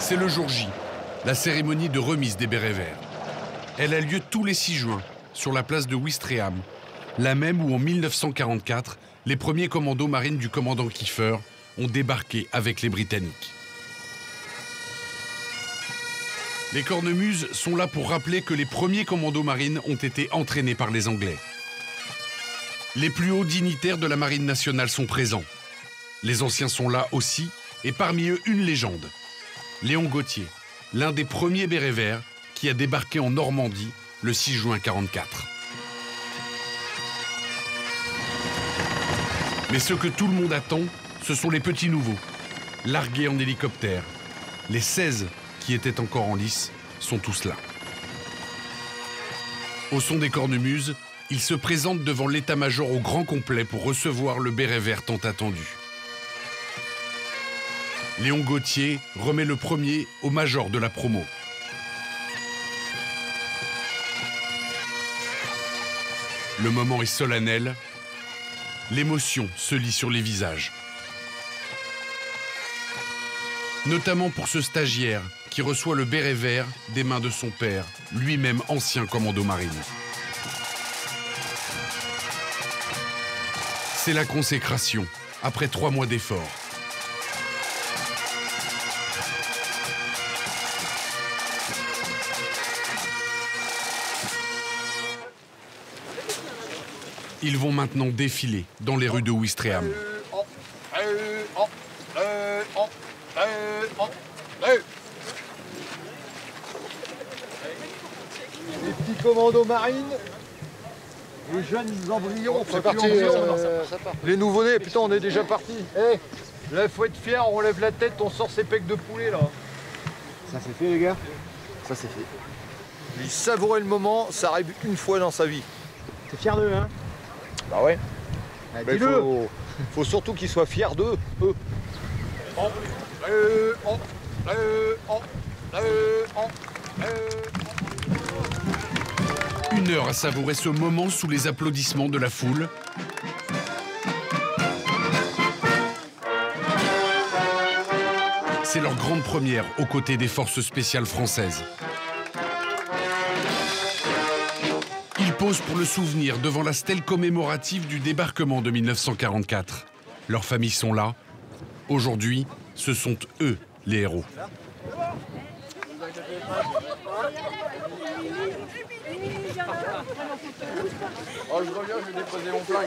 C'est le jour J, la cérémonie de remise des bérets verts. Elle a lieu tous les 6 juin, sur la place de Ouistreham, la même où en 1944, les premiers commandos marines du commandant Kiefer ont débarqué avec les Britanniques. Les cornemuses sont là pour rappeler que les premiers commandos marines ont été entraînés par les Anglais. Les plus hauts dignitaires de la Marine nationale sont présents. Les anciens sont là aussi, et parmi eux une légende. Léon Gauthier, l'un des premiers bérets verts qui a débarqué en Normandie le 6 juin 1944. Mais ce que tout le monde attend, ce sont les petits nouveaux, largués en hélicoptère. Les 16 qui étaient encore en lice sont tous là. Au son des cornemuses, ils se présentent devant l'état-major au grand complet pour recevoir le béret vert tant attendu. Léon Gauthier remet le premier au major de la promo. Le moment est solennel. L'émotion se lit sur les visages. Notamment pour ce stagiaire qui reçoit le béret vert des mains de son père, lui-même ancien commando marine. C'est la consécration, après 3 mois d'efforts. Ils vont maintenant défiler dans les rues de Ouistreham. Les petits commandos marines, les jeunes embryons, c'est parti, les nouveau-nés, putain on est déjà parti. Hey, là il faut être fier, on lève la tête, on sort ses pecs de poulet là. Ça c'est fait les gars. Ça c'est fait. Il savourait le moment, ça arrive une fois dans sa vie. T'es fier d'eux hein? Bah ouais. Bah, dis-le. Faut surtout qu'ils soient fiers d'eux, eux. Une heure à savourer ce moment sous les applaudissements de la foule. C'est leur grande première aux côtés des forces spéciales françaises. Ils posent pour le souvenir devant la stèle commémorative du débarquement de 1944. Leurs familles sont là. Aujourd'hui, ce sont eux les héros. Oh, je reviens, je vais déposer mon flingue.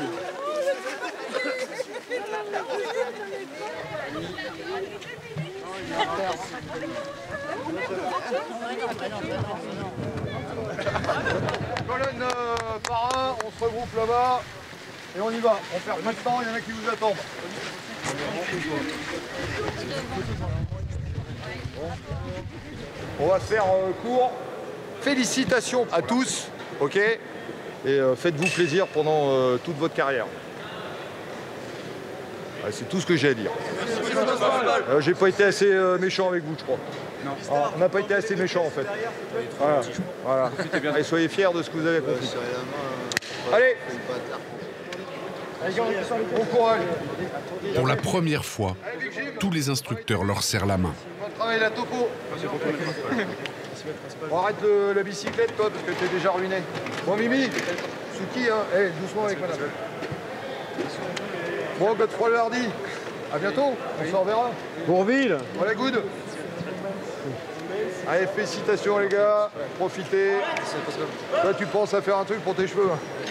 Colonne par un, on se regroupe là-bas et on y va. On perd pas de temps, il y en a qui vous attendent. On va faire court. Félicitations à tous, ok? Et faites-vous plaisir pendant toute votre carrière. C'est tout ce que j'ai à dire. J'ai pas été assez méchant avec vous, je crois. Ah, on n'a pas été assez méchant en fait. Voilà. Allez, soyez fiers de ce que vous avez compris. Allez, bon courage. Pour la première fois, tous les instructeurs leur serrent la main. Bon travail la topo. On arrête la bicyclette toi parce que t'es déjà ruiné. Bon Mimi, Suki, hein. Hey, doucement avec madame. Bon Godefroy le Hardy, à bientôt, on se reverra. Bourville. Voilà, good. Allez, félicitations les gars, profitez. Toi tu penses à faire un truc pour tes cheveux.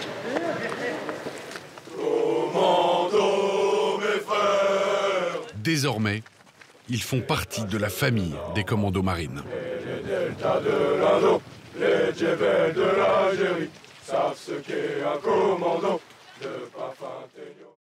Commando, mes frères. Désormais, ils font partie de la famille des commandos marines. Les deltas de l'Indo, les djebels de l'Algérie savent ce qu'est un commando de parfum.